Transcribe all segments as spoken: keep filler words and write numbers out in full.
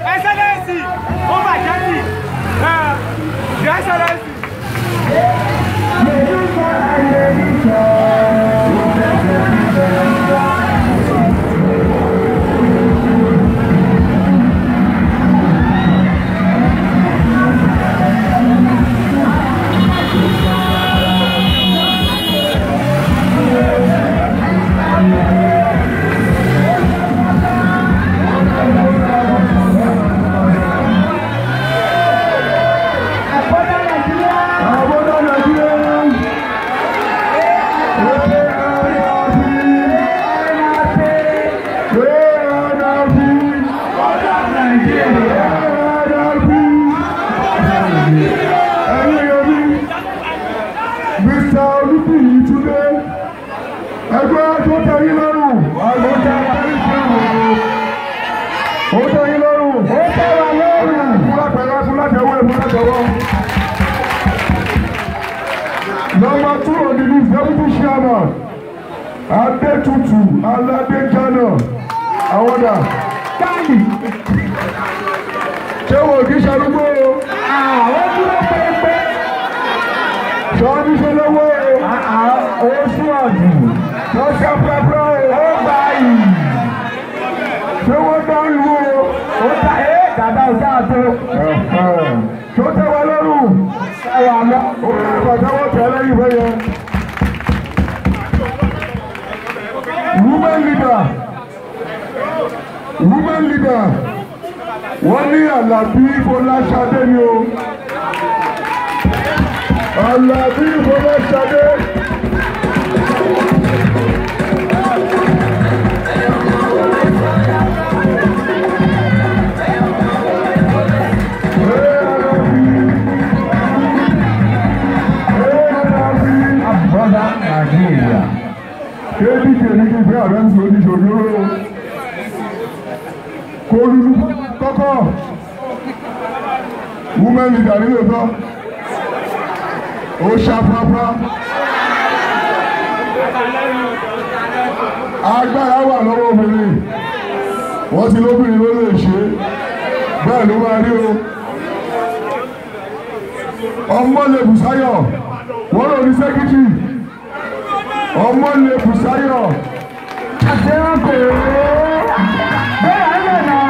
Excellency, oh my daddy, uh, your excellency. Number two on the list, Deputy Chairman, Adetutu Aladejana, Awoda. Káyì. Ṣé wo kì í ṣarúgbó o? Àwọn dúró pépé. Sọ́ọ́dún ṣe lówó o. Owó sí ọ̀dùn. Wọ́n ṣe pẹ́pẹ́ o. Ó gbà yìí. Ṣé wọ́n dá ìlú o? Ó ta ẹ́ dàda ò dáa tó. Ṣó tẹ́ wa lọ́rùn? Ṣé wà lọ? Ó kà pàtẹ́wọ́ tẹ́lẹ̀ yìí fẹ́ yẹn. Women leader. Women leader. Wọ́n ní Àlàbí Fọláṣadé ni o. Àlàbí Fọláṣadé. Nàìjíríà. Kéèdì kèmí kí fẹ́ àrẹ́ ń sọ oníṣòro. Kólúlú kọ́kọ́. Women leader nílò tán. Ó ṣàpápá. Agbára wà lọ́wọ́ obìnrin. Wọ́n ti lóbìnrin ló lè ṣe. Bẹ́ẹ̀ ló máa rí o. Ọmọlẹ́bùsáyọ̀. Wọ́n lò ní sẹ́kítì. Ọmọlẹ́bùsáyọ̀. Àṣẹ́wọ́n kò rí. Bẹ́ẹ̀ á lè nà.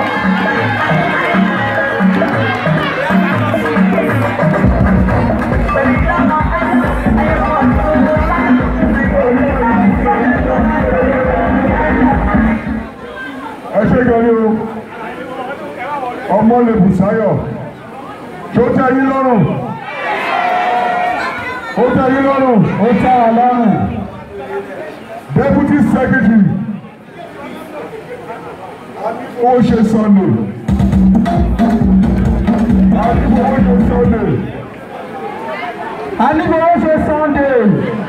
Ẹ ṣe gan ni o. Ọmọlẹ́bùsáyọ̀. Tó tẹ́ yín lọ́rùn. Ó tẹ́ yín lọ́rùn. Ó tẹ́ wa lọ́rùn. Deputy Secretary. Ó ṣe Sunday. Àdìbò ó ṣe Sunday. Àdìbò ó ṣe Sunday.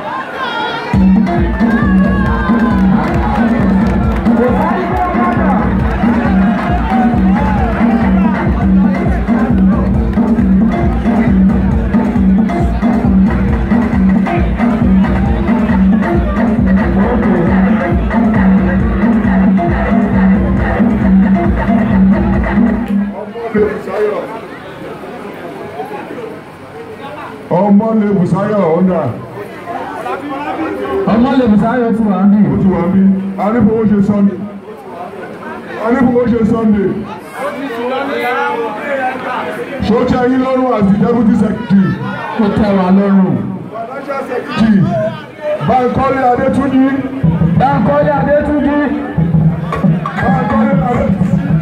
Kò sáré bó kọ́nà. Ọmọlẹ́bùsáyọ̀ ọ̀nà. Ọmọlẹ́bùsáyọ̀ ti wà ní. Ó ti wà ní. Anífowó ṣe Sunday. Anífowó ṣe Sunday. Ṣó tẹ́ yín lọ́rùn as the Deputy Secretary. Ó tẹ́ wa lọ́rùn. Secretary. Báńkọ́lé Adétúnjí. Báńkọ́lé Adétúnjí. Báńkọ́lé Adétúnjí.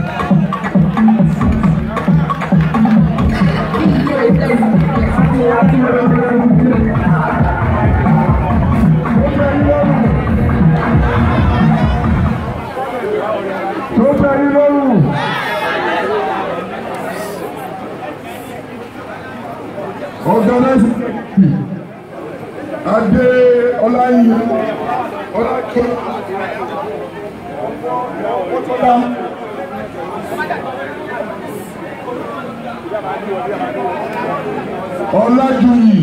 Organize Adé Ọláyin Ọlájọ Ọtọ́lá Ọlájọyì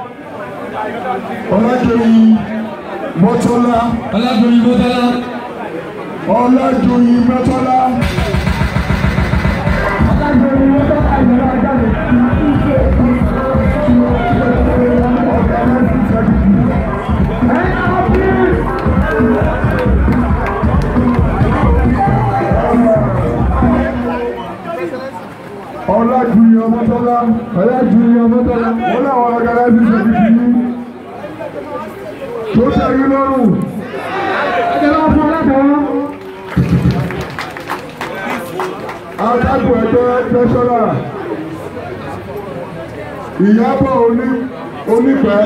Ọlájọyì Mọ́tọ́lá Ọlájọyì Mọ́tọ́lá Ọlájọyì Mọ́tọ́lá. Ọlájúyọ̀ Ọmọ́tọ́lá. Ọlájúyọ̀ Ọmọ́tọ́lá. Wọ́n láwọn ọ̀gára ti ṣe ti fi tó tẹ̀yìn lọ́rùn. Ẹgbẹ́ wọn fún ọlọ́dọ̀. Adágún ẹgbẹ́ tẹ́sọ́lá. Ìyábọ̀ oní onípẹ́.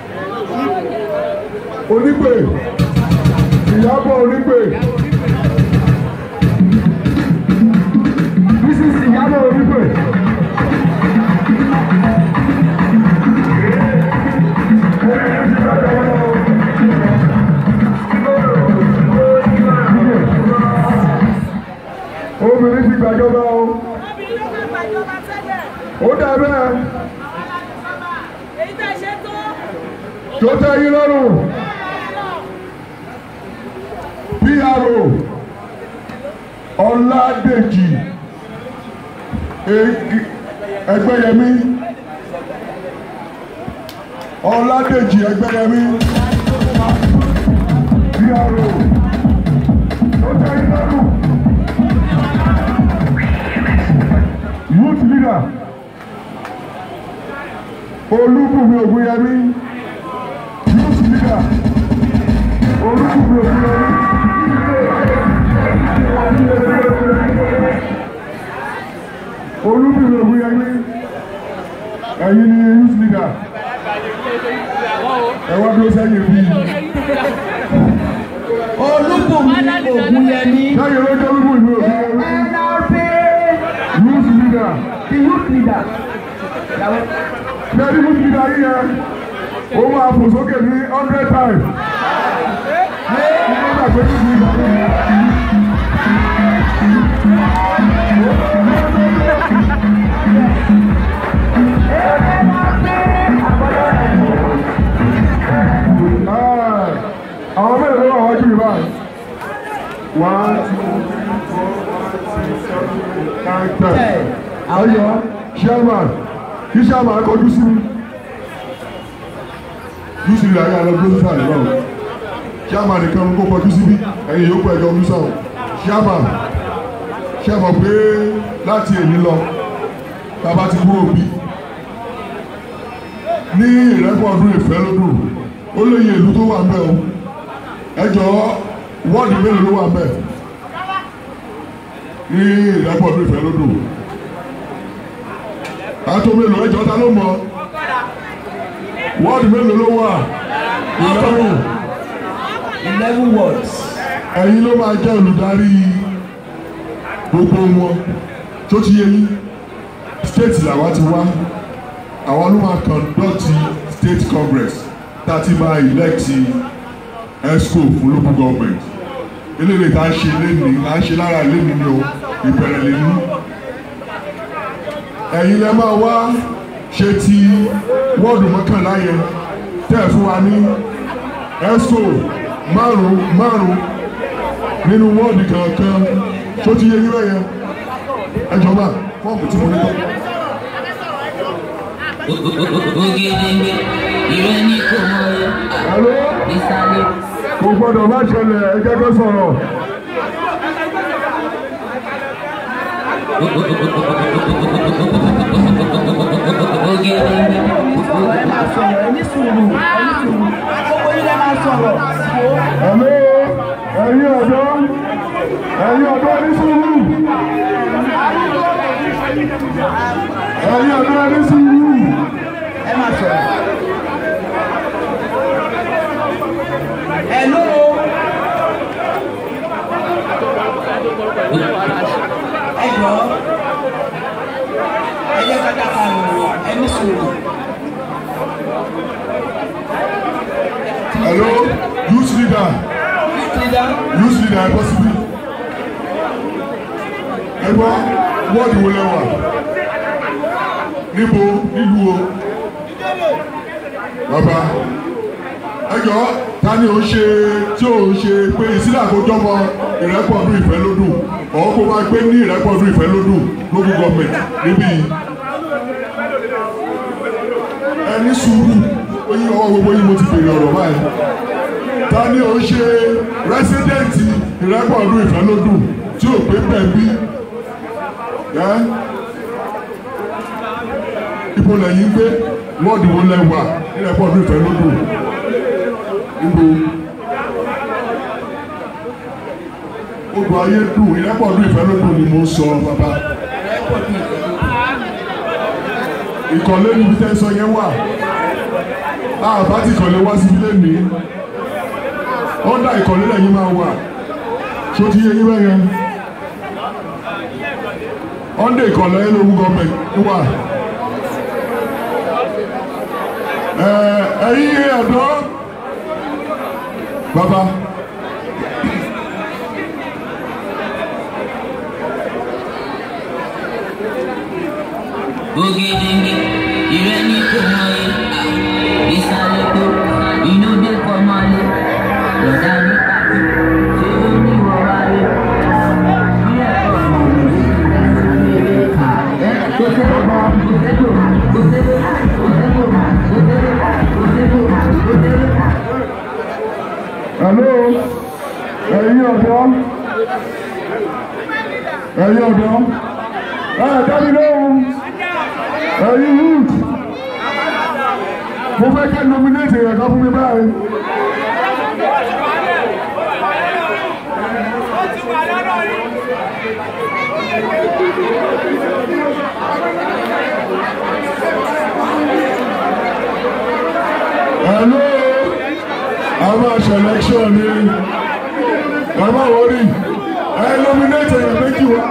Onípè. Ìyábọ̀ onípè. This is Ìyábọ̀ onípè. Obìnrin ti gbàjọba o. Ó dà bẹ́ẹ̀. Èyí tẹ́ ṣe tó. Tó tẹ́ yín lọ́rùn. P R O Ọládèjì Ẹgbẹ́yẹmí. Ọládèjì Ẹgbẹ́yẹmí. P R O tó tẹ́ yín lọ́rùn. Youth leader Olúbùnmi Ògúnyẹmí. Youth leader Olúbùnmi Ògúnyẹmí. Olúbùnmi Ògúnyẹmí. Ẹ̀yin ni youth leader. Ẹ wá dúró sẹ́yìn bí. Olúbùnmi Ògúnyẹmí. Sẹ́yìn ló jẹ́ Olúbùnmi Ògúnyẹmí. Youth leader. The youth leader. Ṣé youth leader yìí yẹn? Ó máa fò sókè ní hundred times. Nígbà pé youth leader yìí. Àwọn mẹ́rin ló wà wájú mi báyìí. One, two, three, four, five, six, seven, eight, nine, ten. Ayọ̀ chairman kí chairman kọjú sí mi. Yúsì rí ayé alẹ́ gbósí sáà nígbà wo. Chairman nìkan kó kọjú sí mi. Ẹ̀yin yòókù ẹ̀jọ̀ ọdún sáà. Chairman chairman pé láti èmi lọ bàbá ti kúrò bí. Ní ìrẹ́pọ̀ ọdún ìfẹ́ lódùn ó lóye ìlú tó wà ń bẹ̀ o. Ẹ jọ̀ọ́ wọ́ọ̀dù mélòó ló wà ń bẹ̀? Ní ìrẹ́pọ̀ ọdún ìfẹ́ lódùn. Àtò mélòó ẹjọ́ ta ló mọ̀? Wọ́ọ̀dù mélòó ló wà? Eleven. Eleven wards. Ẹ̀yin ló máa jẹ́ olùdarí gbogbo wọn tó ti yé yín. State làwa ti wá. Àwa ló máa conduct state congress tá a ti máa elect ESCO fún local government. Eléyìí tá a ṣe lénìí, à ń ṣe lára lénìí ni o, ìbẹ̀rẹ̀ lénìí. Ẹ̀yin lẹ máa wá ṣe ti wọ́ọ̀dù mọ́kànlá yẹn tẹ̀ fún wa ní ESCO márùn-ún márùn-ún nínú wọ́ọ̀dù kankan tó ti yé yín bẹ́ẹ̀ yẹn. Ẹ jọba fọ́ọ̀mù tí mo ní tọ́. Ògèdèǹgbè ìrẹ́ ní kò mọ ìsàlẹ̀. Kò gbọ́dọ̀ má ṣẹlẹ̀ ẹ jẹ́ kó sọ̀rọ̀. Ògèdèǹgbè. Ẹ máa sọ̀rọ̀ ẹni sùúrù ẹni sùúrù. Gbogbo yín lẹ máa sọ̀rọ̀. Ẹ̀mí ẹ̀yin ọ̀dọ́ ẹ̀yin ọ̀dọ́ ní sùúrù. Ẹ̀yin ọ̀dọ́ ní sùúrù. Ẹ máa sọ̀rọ̀. Hello. Ẹ jọ ẹ jẹ́ ká dáka lò ẹni sùúrù. Hello, youth leader. Youth leader. Youth leader ẹ bọ́ síbí. Ẹ gbọ́ wọ́ọ̀dù wo lẹ wà? Níbo nílùú o? Bàbá ẹ jọ ta ni ò ń ṣe tí ò ń ṣe pé ìsílẹ̀ àkójọpọ̀ ìrẹ́pọ̀ ọdún ìfẹ́ lódùn ọ̀ kó máa gbé ní ìrẹ́pọ̀ ọdún ìfẹ́ lódùn local government níbí yìí. Ẹ ní sùúrù oyin ọwọ́ gbogbo yìí mo ti bèrè ọ̀rọ̀ báyìí. Ta ni ò ń ṣe rẹ́sídẹ̀ǹtì ìrẹ́pọ̀ ọdún ìfẹ́ lódùn tí ò pé bẹ́ẹ̀ bí? Ibo lẹ́yìn gbé wọ́ọ̀dù wo lẹ́wà nílẹ̀ pọ̀ ní ìfẹ́ lódò. Ibo odò ayé dùn ilẹ̀ pọ̀ ní ìfẹ́ lódò ni mo sọ bàbá. Ìkọ̀lé níbi tẹ́ sọ yẹn wà. Àbá ti kọ̀lé wá sí ilé mi. Ọ́ndà ìkọ̀lé lẹ́yìn máa wà. Ṣó ti yẹ yín bẹ́yẹn? Ọ́ndà ìkọ̀lé lóhùn gọ́ọ̀mẹ̀ntì wà. Ẹ̀yin ẹ̀dọ́ bàbá. Ogedenge, ìrẹ́ni kò mọ ẹ, ìsàlẹ̀ tó, inú dé kọ́ mọ́lẹ̀, lọ́dà ní pàtó, ṣé ó ní ìwọ wá rí? Ilé ẹ̀kọ́ mọ̀ ní ìrẹ́lẹ̀ ká, ẹ̀ tó ṣe é bọ́, kò ṣe é tó, kò ṣe é tó, kò ṣe é tó, kò ṣe é tó, kò ṣe é tó, kò ṣe é tó. Hello, ẹ̀yin ọ̀dọ́, ẹ̀yin ọ̀dọ́, ẹ̀ dábì lóhùn. Ẹ̀yin youth, mo fẹ́ kẹ́ nominate ẹ̀ka fún mi báyìí. Hello, àwọn àṣẹ election ni ẹ má wọrí ẹ nominate ẹ̀ka méjì wá.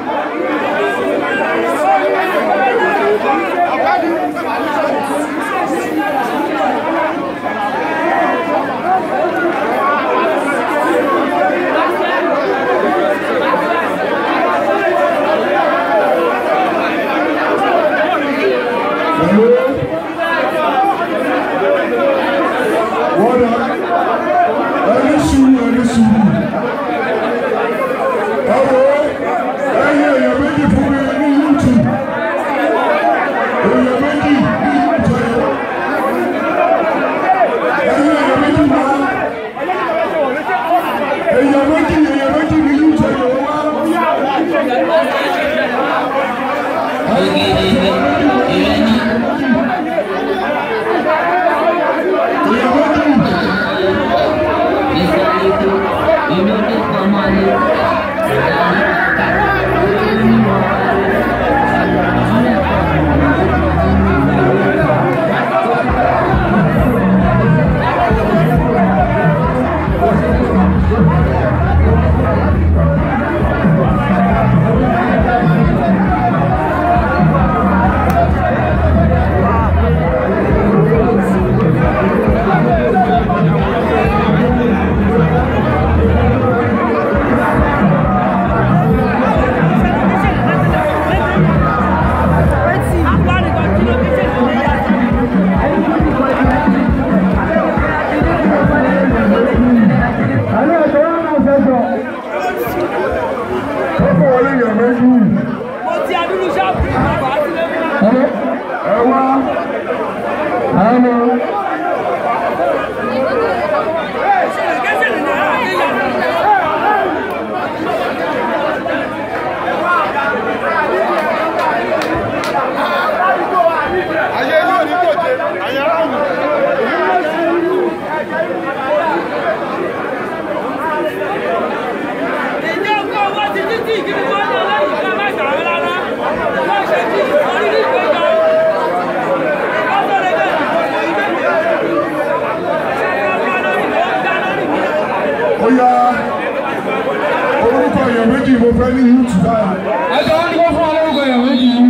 Mo fẹ́ ní yúùtù báyìí. Ẹjọ́ wọn ni wọ́n fún ọlọ́run èèyàn méjì yìí.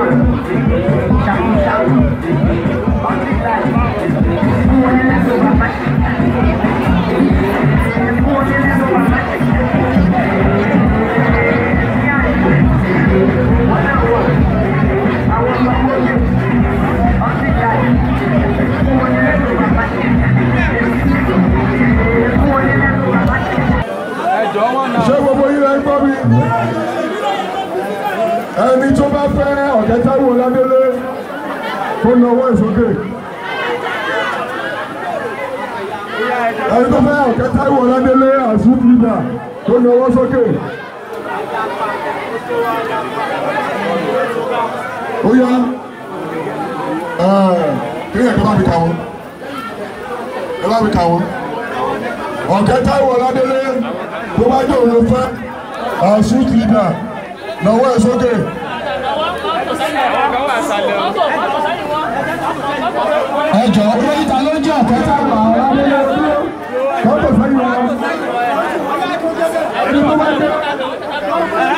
Thank you. ẹni tó bá fẹ́ Ọ̀kẹ́táíwò Ọládélé kó nawọ́ ẹ̀ sókè. ẹni tó fẹ́ Ọ̀kẹ́táíwò Ọládélé àṣùtìjà kó nawọ́ sókè. ó yá kí ni ẹ̀ka bá mi kà wọ́n ẹ bá mi kà wọ́n. Ọ̀kẹ́táíwò Ọládélé tó bá jẹ́ òun ló fẹ́ àṣùtìjà nawọ́ ẹ̀ sókè. ẹ jọ olórí ta ló jẹ́ Ọ̀kẹ́táíwò Ọládélé kọ́tò sẹ́yìn wọn.